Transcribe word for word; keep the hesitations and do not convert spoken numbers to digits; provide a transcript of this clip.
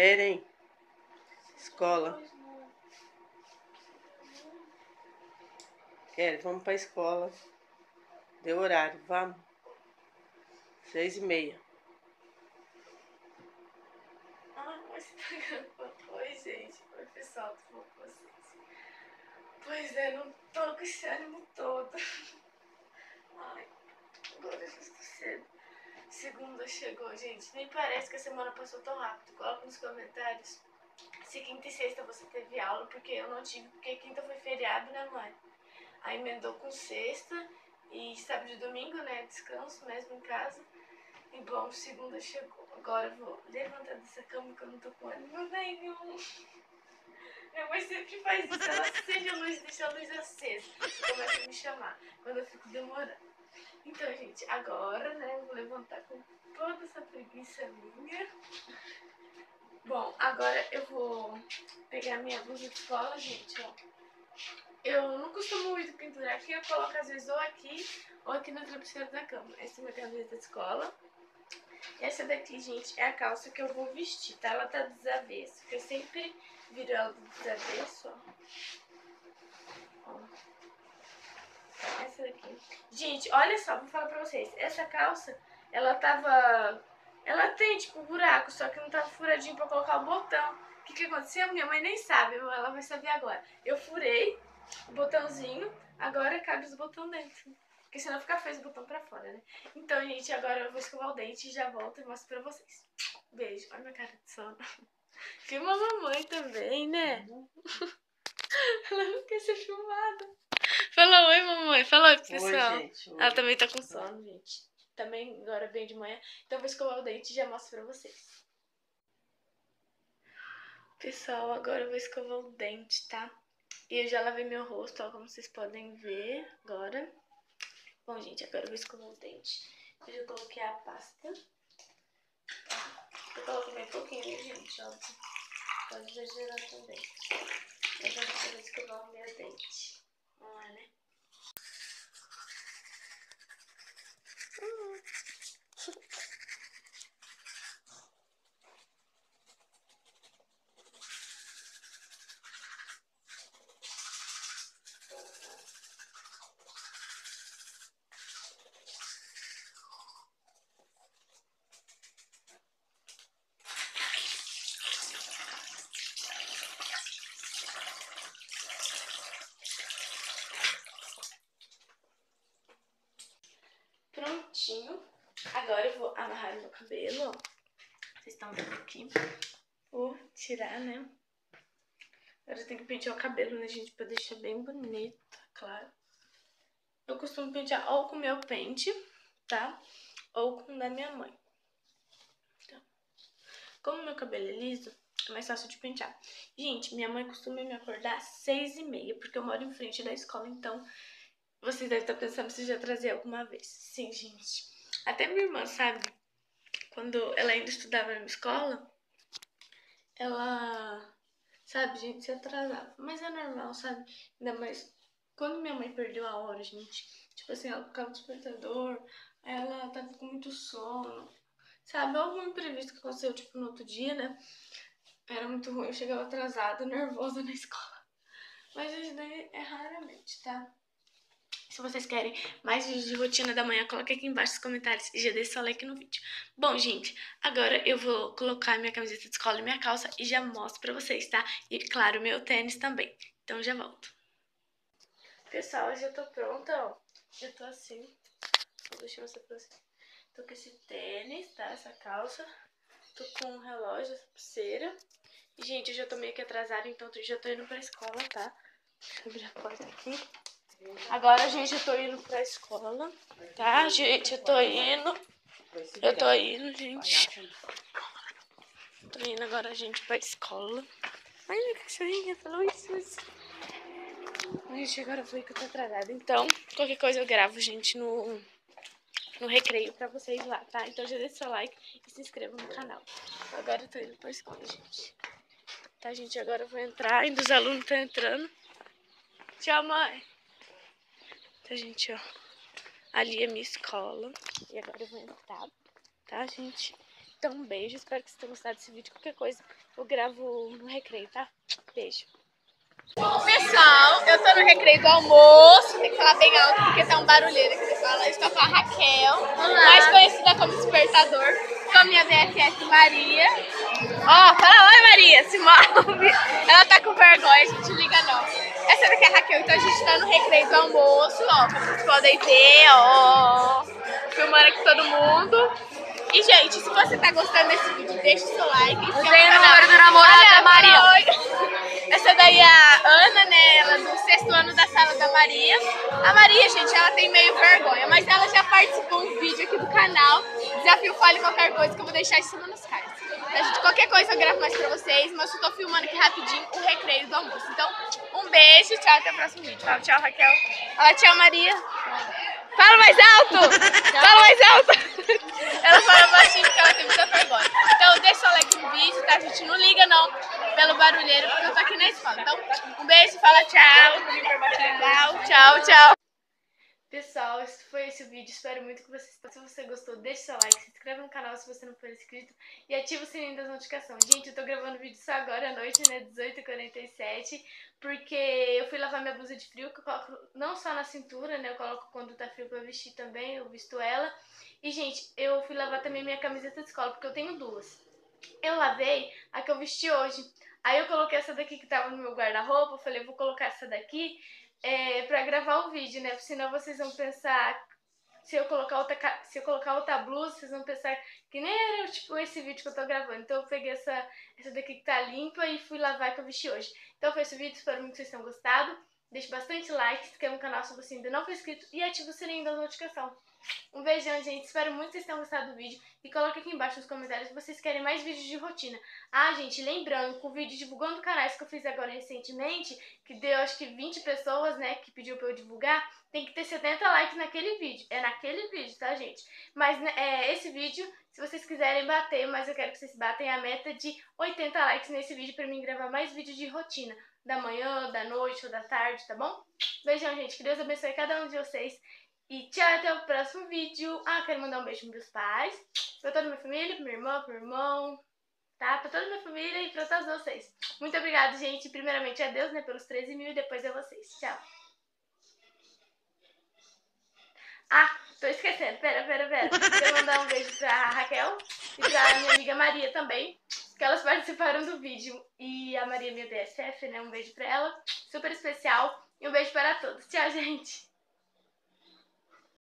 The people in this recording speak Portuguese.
Querem? Escola. Querem? Vamos pra escola. Deu horário, vamos. Seis e meia. Ah, mas tá gravando. Oi, gente. Oi, pessoal, tudo bom com vocês? Pois é, não tô com esse ânimo todo. Ai, agora já estou cedo. Segunda chegou, gente. Nem parece que a semana passou tão rápido. Coloca nos comentários se quinta e sexta você teve aula, porque eu não tive, porque quinta foi feriado, né, mãe? Aí emendou com sexta e sábado e domingo, né? Descanso mesmo em casa. E bom, segunda chegou. Agora eu vou levantar dessa cama que eu não tô com ânimo nenhum. Minha mãe sempre faz isso. Ela acende a luz, deixa a luz acesa. E começa a me chamar quando eu fico demorando. Então, gente, agora, né, eu vou levantar com toda essa preguiça minha. Bom, agora eu vou pegar minha blusa de escola, gente, ó. Eu não costumo muito pendurar aqui, eu coloco às vezes ou aqui ou aqui no travesseiro da cama. Essa é minha camisa de escola. Essa daqui, gente, é a calça que eu vou vestir, tá? Ela tá desavesso, porque eu sempre viro ela do desavesso, ó. ó. Essa daqui. Gente, olha só, vou falar pra vocês. Essa calça, ela tava... Ela tem, tipo, buraco, só que não tava furadinho pra colocar o botão. O que que aconteceu? Minha mãe nem sabe, ela vai saber agora. Eu furei o botãozinho, agora cabe os botões dentro. Porque senão fica feio o botão pra fora, né? Então, gente, agora eu vou escovar o dente e já volto e mostro pra vocês. Beijo. Olha minha cara de sono. Filma a mamãe também, né? Ela não quer ser filmada. Fala oi, mamãe. Fala oi, pessoal. Oi, gente. Oi. Ela também tá com sono, gente. Também agora bem de manhã. Então eu vou escovar o dente e já mostro pra vocês. Pessoal, agora eu vou escovar o dente, tá? E eu já lavei meu rosto, ó, como vocês podem ver agora. Bom, gente, agora eu vou escovar o dente. Eu já coloquei a pasta. Eu coloquei bem pouquinho, né, gente? Ó, pode exagerar também. Eu já vou escovar o meu dente. Vamos lá, né? Hum. Prontinho. Agora eu vou amarrar meu cabelo, ó. Vocês estão vendo aqui. Vou tirar, né? Agora eu tenho que pentear o cabelo, né, gente? Pra deixar bem bonito, claro. Eu costumo pentear ou com o meu pente, tá? Ou com o da minha mãe. Então, como meu cabelo é liso, é mais fácil de pentear. Gente, minha mãe costuma me acordar às seis e meia, porque eu moro em frente da escola, então... Vocês devem estar pensando se já trazia alguma vez. Sim, gente. Até minha irmã, sabe? Quando ela ainda estudava na escola, ela, sabe, gente, se atrasava. Mas é normal, sabe? Ainda mais quando minha mãe perdeu a hora, gente. Tipo assim, ela ficava no despertador, ela tava com muito sono. Sabe, algum imprevisto que aconteceu, tipo, no outro dia, né? Era muito ruim, eu chegava atrasada, nervosa na escola. Mas isso daí é raramente, tá? Se vocês querem mais vídeos de rotina da manhã, coloque aqui embaixo nos comentários e já deixe seu like no vídeo. Bom, gente, agora eu vou colocar minha camiseta de escola e minha calça e já mostro pra vocês, tá? E, claro, meu tênis também. Então, já volto. Pessoal, eu já tô pronta, ó. Já tô assim. Deixa eu mostrar pra vocês. Tô com esse tênis, tá? Essa calça. Tô com um relógio, essa pulseira. E, gente, eu já tô meio que atrasada, então eu já tô indo pra escola, tá? Deixa eu abrir a porta aqui. Agora, gente, eu tô indo pra escola, tá, gente? Eu tô indo. Eu tô indo, gente. Tô indo agora, gente, pra escola. Ai, minha cachorrinha falou isso, isso. Gente, agora foi que eu tô atrasada. Então, qualquer coisa eu gravo, gente, no, no recreio pra vocês lá, tá? Então já deixa seu like e se inscreva no canal. Agora eu tô indo pra escola, gente. Tá, gente? Agora eu vou entrar. Ainda os alunos estão entrando. Tchau, mãe. Tá, gente, ó. Ali é minha escola. E agora eu vou entrar, tá, gente? Então, um beijo. Espero que vocês tenham gostado desse vídeo. Qualquer coisa, eu gravo no recreio, tá? Beijo. Pessoal, eu tô no recreio do almoço, tem que falar bem alto porque tá um barulheiro aqui. Eu estou com a Raquel, Olá. mais conhecida como Despertador, com a minha B F F Maria. Ó, oh, fala oi Maria, se move. Ela tá com vergonha, a gente liga não. Essa daqui é a Raquel, então a gente tá no recreio do almoço, ó, como vocês podem ver, ó. Filmando aqui todo mundo. E, gente, se você tá gostando desse vídeo, deixa o seu like. Eu tenho o número do namorado da Maria. Essa daí é a Ana, né? Ela é do sexto ano da sala da Maria. A Maria, gente, ela tem meio vergonha, mas ela já participou de um vídeo aqui do canal. Desafio Fale Qualquer Coisa, que eu vou deixar em cima nos cards. Tá, gente? Qualquer coisa eu gravo mais pra vocês, mas eu tô filmando aqui rapidinho o recreio do almoço. Então, um beijo, tchau, até o próximo vídeo. Fala tchau, Raquel. Fala tchau, Maria. Fala mais alto! Fala mais alto! Ela fala baixinho porque ela tem muita vergonha. Então deixa o like no vídeo, tá? A gente não liga não pelo barulheiro porque eu tô aqui na escola. Então um beijo, fala tchau. Tchau, tchau, tchau. Pessoal, esse foi esse o vídeo. Espero muito que vocês... Se você gostou, deixa seu like, se inscreve no canal se você não for inscrito e ativa o sininho das notificações. Gente, eu tô gravando vídeo só agora à noite, né? dezoito e quarenta e sete. Porque eu fui lavar minha blusa de frio, que eu coloco não só na cintura, né? Eu coloco quando tá frio pra vestir também, eu visto ela. E, gente, eu fui lavar também minha camiseta de escola, porque eu tenho duas. Eu lavei a que eu vesti hoje. Aí eu coloquei essa daqui que tava no meu guarda-roupa, eu falei, vou colocar essa daqui é, pra gravar o vídeo, né? Porque senão vocês vão pensar... Se eu, colocar outra, se eu colocar outra blusa, vocês vão pensar que nem era tipo esse vídeo que eu tô gravando. Então eu peguei essa, essa daqui que tá limpa e fui lavar que eu vesti hoje. Então foi esse vídeo, espero muito que vocês tenham gostado. Deixe bastante like, se inscreva no canal se você ainda não for inscrito e ative o sininho da notificação. Um beijão, gente. Espero muito que vocês tenham gostado do vídeo. E coloque aqui embaixo nos comentários se vocês querem mais vídeos de rotina. Ah, gente, lembrando, com o vídeo divulgando canais que eu fiz agora recentemente, que deu acho que vinte pessoas, né, que pediu pra eu divulgar, tem que ter setenta likes naquele vídeo. É naquele vídeo, tá, gente? Mas é, esse vídeo, se vocês quiserem bater, mas eu quero que vocês batem a meta de oitenta likes nesse vídeo pra mim gravar mais vídeos de rotina. Da manhã, da noite ou da tarde, tá bom? Beijão, gente. Que Deus abençoe cada um de vocês. E tchau, até o próximo vídeo. Ah, quero mandar um beijo pros meus pais, pra toda a minha família, pra minha irmã, pro meu irmão, tá? Pra toda a minha família e pra todos vocês. Muito obrigada, gente. Primeiramente a Deus, né, pelos treze mil e depois a vocês. Tchau. Ah, tô esquecendo. Pera, pera, pera. Quero mandar um beijo pra Raquel e pra minha amiga Maria também, que elas participaram do vídeo. E a Maria, minha B F F, né? Um beijo pra ela. Super especial. E um beijo para todos. Tchau, gente.